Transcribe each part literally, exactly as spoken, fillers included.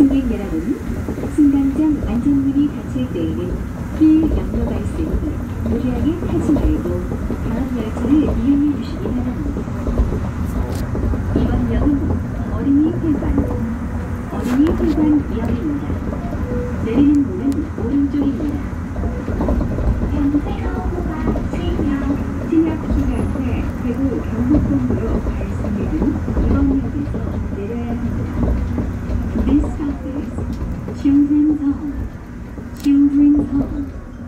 승객 여러분, 승강장 안전문이 닫힐 때에는 길 양로가 있으니 무리하게 타지 말고 다음 열차를 이용해 주시기 바랍니다. 이번 역은 어린이 폐관, 어린이 폐관 역입니다. 내리는 문은 오른쪽입니다. 진약 기간에 대구 경복궁으로 갈 승객은 이번 역에서 내려야 합니다. This stop is Children's Home. Children's Home.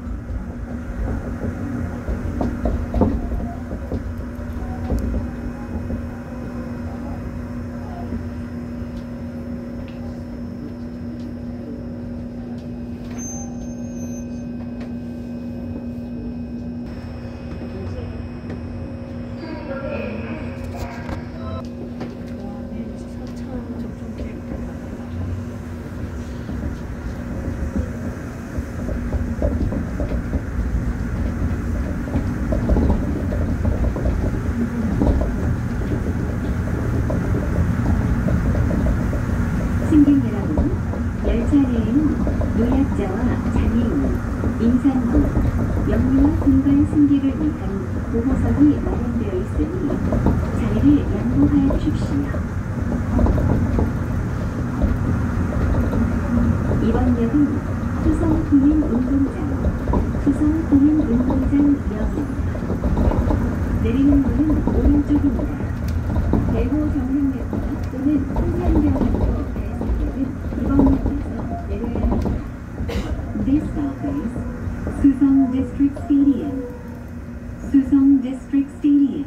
승객 여러분, 열차 내에는 노약자와 장애인, 임산부, 영유아 등반 승객을 위한 보호석이 마련되어 있으니 자리를 양보하여 주십시오. 이번 역은 수성국민운동장, 수성국민운동장 역입니다. 내리는 문은 오른쪽입니다. 대구 경량역과 또는 한산병원으로 갈 승객은 이번 역에서 내려야 합니다. This stop is 수성 District Stadium. 수성 District Stadium.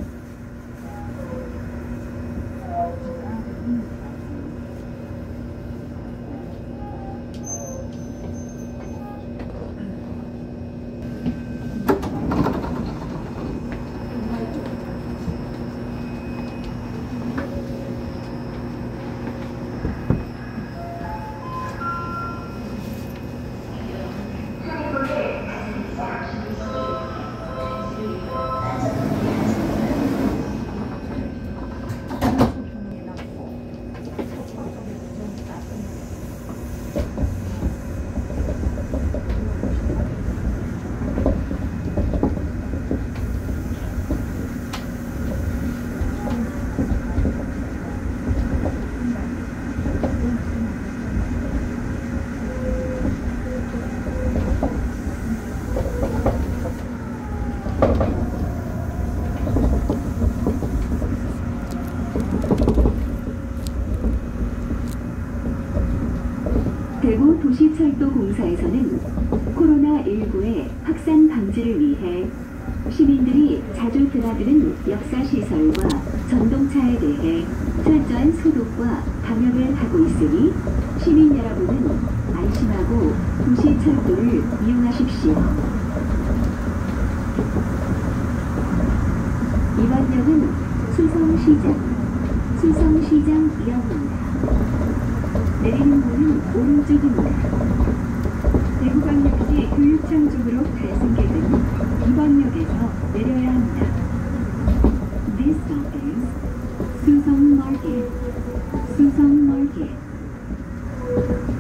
대구 도시철도공사에서는 코로나 일구의 확산 방지를 위해 시민들이 자주 드나드는 역사시설과 전동차에 대해 철저한 소독과 방역을 하고 있으니 시민 여러분은 안심하고 도시철도를 이용하십시오. 이번 역은 수성시장, 수성시장 역입니다. 내리는 문은 오른쪽입니다. 대구광역시 교육청 쪽으로 갈 승객은 이번 역에서 내려야 합니다. This stop is 수성마켓, 수성마켓.